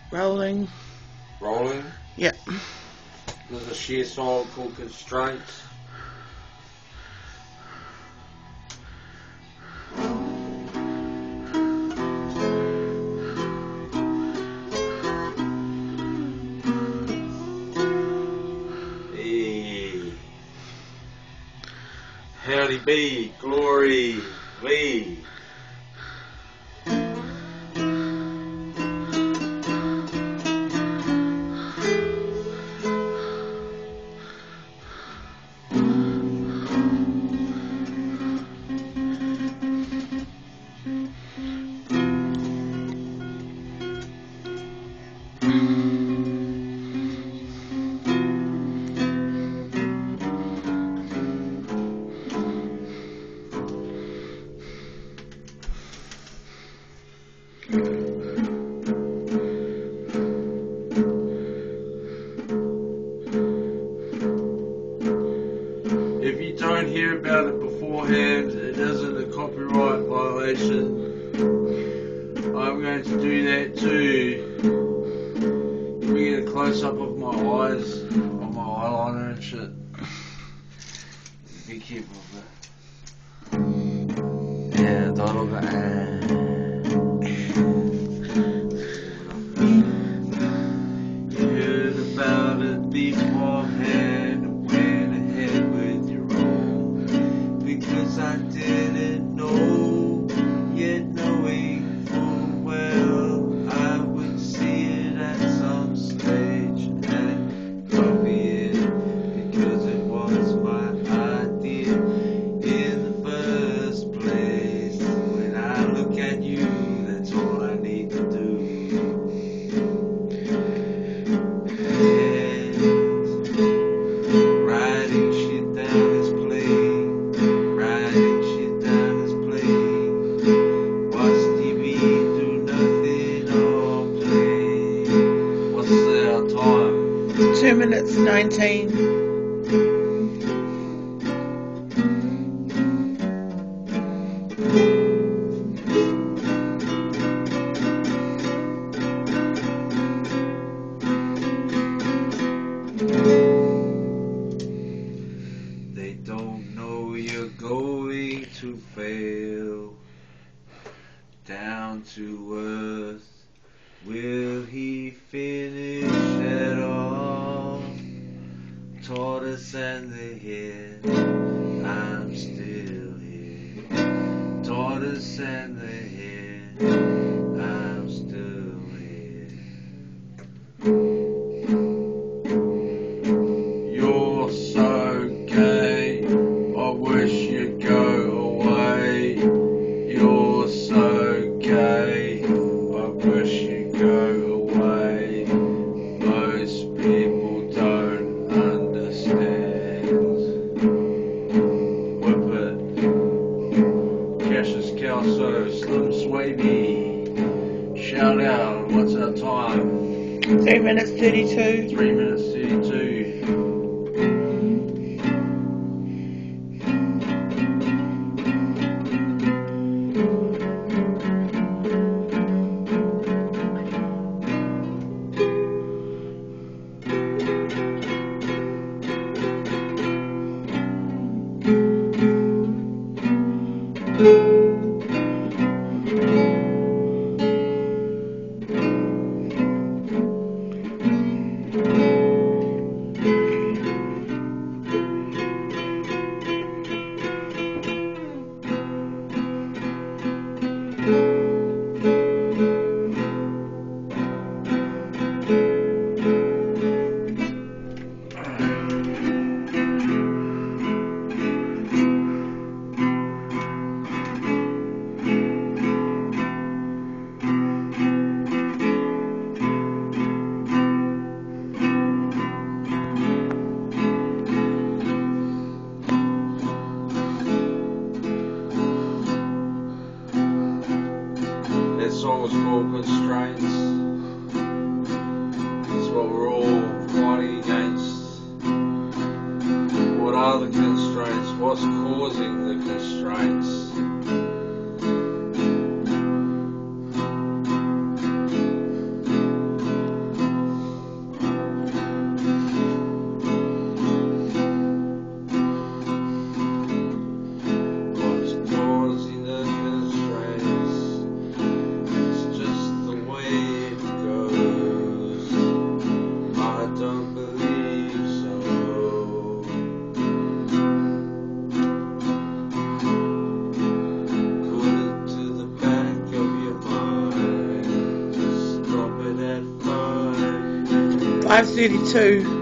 Rolling. Rolling. Yep. There's a shear song called Constraints. Hey. Howdy be, glory, Lee. If you don't hear about it beforehand, it isn't a copyright violation. I'm going to do that too. We get a close up of my eyes, on my eyeliner and shit. Be careful of that. Yeah, don't look at You heard about it beforehand. Went ahead with your own. Because I didn't know, yet knowing full well I would see it at some stage and copy it, because it was my idea in the first place. When I look at you, that's all I need to do. Writing shit down is playing. Writing shit down is playing. Watch TV, do nothing or play. What's our time? 2 minutes 19. They don't know you're going to fail. Down to earth, will he finish at all? Tortoise and the hare, I'm still here. Tortoise and the hare, I'm still here. You're so gay, I wish you'd go away. You're so gay, I wish you'd go away. Most people don't understand. Whip it. Cassius Kelso, Slim Swavey. Shout out, what's our time? 3 minutes 32. 3 minutes 32. That song was called Constraints. That's what we're all fighting against. What are the constraints? What's causing the constraints? 5:32.